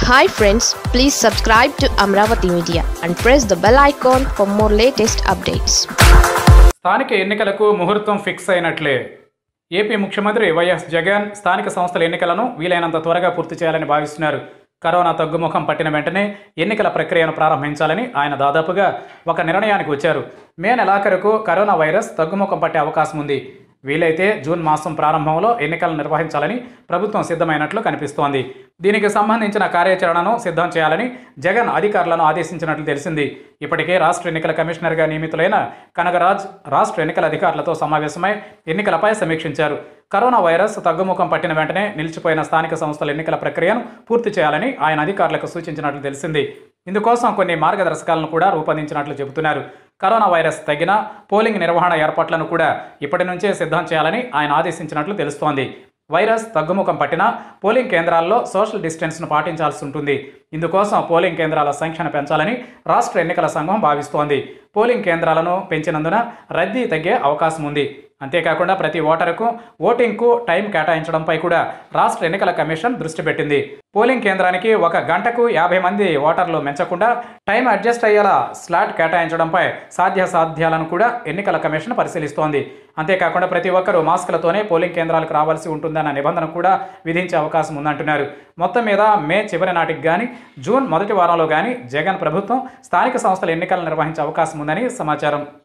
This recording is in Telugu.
Hi friends, please subscribe to Amaravathi Media and press the bell icon for more latest updates. స్థానిక ఎన్నికలకు ముహూర్తం ఫిక్స్ అయినట్లే. ఏపీ ముఖ్యమంత్రి వైఎస్ జగన్ స్థానిక సంస్థల ఎన్నికలను వీలైనంత త్వరగా పూర్తి చేయాలని భావిస్తున్నారు. కరోనా తగ్గుముఖం పట్టిన వెంటనే ఎన్నికల ప్రక్రియను ప్రారంభించాలని ఆయన దాదాపుగా ఒక నిర్ణయానికి వచ్చారు. మే నెలాఖరుకు కరోనా వైరస్ తగ్గుముఖం పట్టే అవకాశం ఉంది. వీలైతే జూన్ మాసం ప్రారంభంలో ఎన్నికలను నిర్వహించాలని ప్రభుత్వం సిద్ధమైనట్లు కనిపిస్తోంది. దీనికి సంబంధించిన కార్యాచరణను సిద్ధం చేయాలని జగన్ అధికారులను ఆదేశించినట్లు తెలిసింది. ఇప్పటికే రాష్ట్ర ఎన్నికల కమిషనర్గా నియమితులైన కనగరాజ్ రాష్ట్ర ఎన్నికల అధికారులతో సమావేశమై ఎన్నికలపై సమీక్షించారు. కరోనా వైరస్ తగ్గుముఖం పట్టిన వెంటనే నిలిచిపోయిన స్థానిక సంస్థల ఎన్నికల ప్రక్రియను పూర్తి చేయాలని ఆయన అధికారులకు సూచించినట్లు తెలిసింది. ఇందుకోసం కొన్ని మార్గదర్శకాలను కూడా రూపొందించినట్లు చెబుతున్నారు. కరోనా వైరస్ తగ్గిన పోలింగ్ నిర్వహణ ఏర్పాట్లను కూడా ఇప్పటి నుంచే సిద్ధం చేయాలని ఆయన ఆదేశించినట్లు తెలుస్తోంది. వైరస్ తగ్గుముఖం పట్టినా పోలింగ్ కేంద్రాల్లో సోషల్ డిస్టెన్స్ను పాటించాల్సి ఉంటుంది. ఇందుకోసం పోలింగ్ కేంద్రాల సంఖ్యను పెంచాలని రాష్ట్ర ఎన్నికల సంఘం భావిస్తోంది. పోలింగ్ కేంద్రాలను పెంచినందున రద్దీ తగ్గే అవకాశం ఉంది. అంతేకాకుండా ప్రతి ఓటరుకు ఓటింగ్కు టైం కేటాయించడంపై కూడా రాష్ట్ర ఎన్నికల కమిషన్ దృష్టి పెట్టింది. పోలింగ్ కేంద్రానికి 1 గంటకు 50 మంది ఓటర్లు మెచ్చకుండా టైం అడ్జస్ట్ అయ్యేలా స్లాట్ కేటాయించడంపై సాధ్యాసాధ్యాలను కూడా ఎన్నికల కమిషన్ పరిశీలిస్తోంది. అంతేకాకుండా ప్రతి ఒక్కరూ మాస్కులతోనే పోలింగ్ కేంద్రాలకు రావాల్సి ఉంటుందన్న నిబంధన కూడా విధించే అవకాశం ఉందంటున్నారు. మొత్తం మీద మే చివరి నాటికి కానీ జూన్ మొదటి వారంలో కానీ జగన్ ప్రభుత్వం స్థానిక సంస్థల ఎన్నికలు నిర్వహించే అవకాశం ఉందని సమాచారం.